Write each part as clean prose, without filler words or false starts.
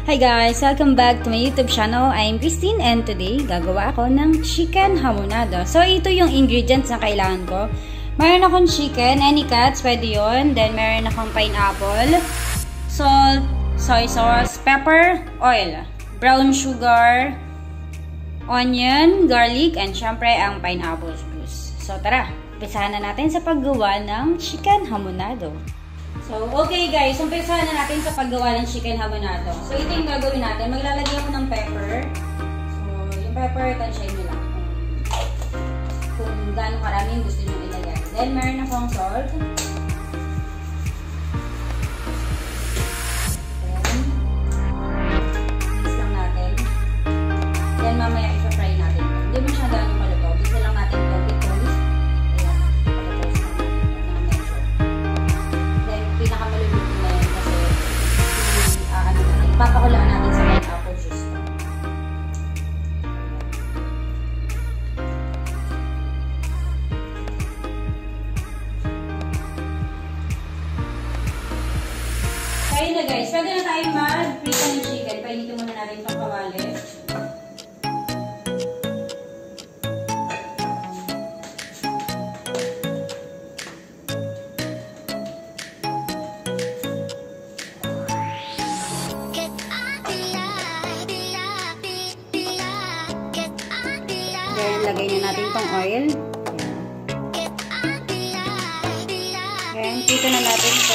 Hi guys! Welcome back to my YouTube channel. I'm Christine and today gagawa ako ng chicken hamonado. So ito yung ingredients na kailangan ko. Meron akong chicken, any cuts, pwede yun. Then meron akong pineapple, salt, soy sauce, pepper, oil, brown sugar, onion, garlic, and syempre ang pineapple juice. So tara, umpisahan na natin sa paggawa ng chicken hamonado. So, okay guys, umpisahan na natin sa paggawa ng chicken hamonado. So, ito yung gagawin natin. Maglalagay ako ng pepper. So, yung pepper, tansyahin nyo lang. Kung gaano karami gusto nyo ilagay. Then, meron akong salt. Then, mix lang natin. Then, mamaya i-fry natin. Hindi mo siya gaano maluto. Bisa lang natin ito. Pinakamaluluto na yun kasi papakulaan natin sa pineapple juice. So yun na guys, pwede na tayo mag-prito ng chicken. Painitin muna natin itong kawali. Then, lagay na natin itong oil. Then, dito na natin ito.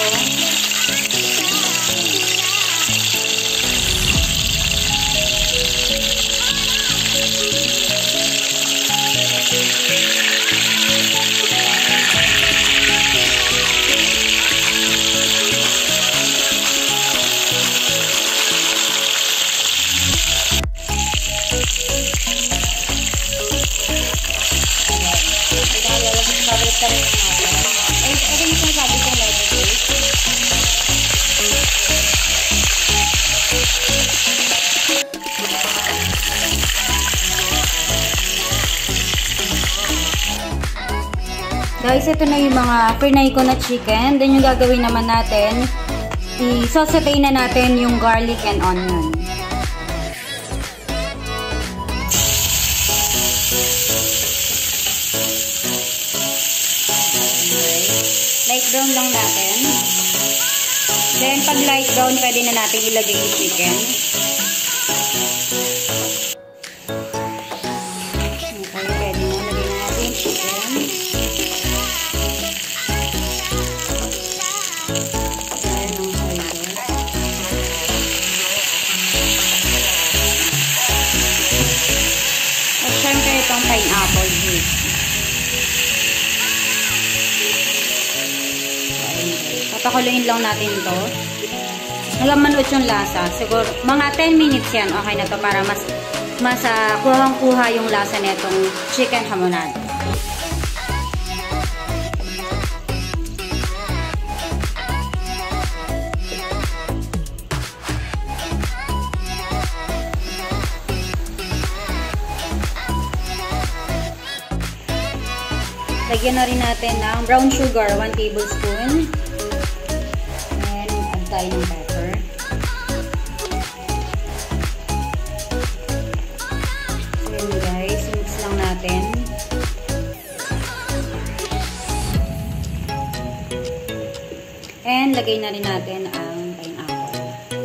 Guys, ito na yung mga Pinoy ko na chicken. Then yung gagawin naman natin, i-saute na natin yung garlic and onion. Light brown lang natin. Then pag light brown, pwede na natin ilagay yung chicken. Okay, ready na. Lagay na natin yung chicken. At syempre itong pineapple juice. Papakuluin lang natin ito. Hanggang manuot yung lasa. Siguro, mga 10 minutes yan. Okay na to para mas kuhang-kuha yung lasa netong chicken hamonado. Lagyan na rin natin ng brown sugar, 1 tablespoon. And add tayo ng pepper. So yun guys, mix lang natin. And lagay na rin natin ang pineapple.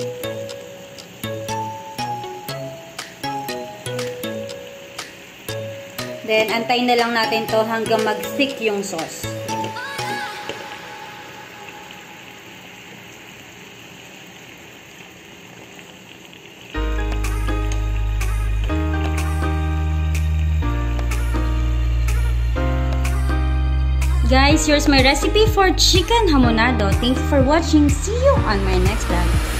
Then, antayin na lang natin to hanggang mag-thick yung sauce. Guys, here's my recipe for chicken hamonado. Thanks for watching. See you on my next vlog.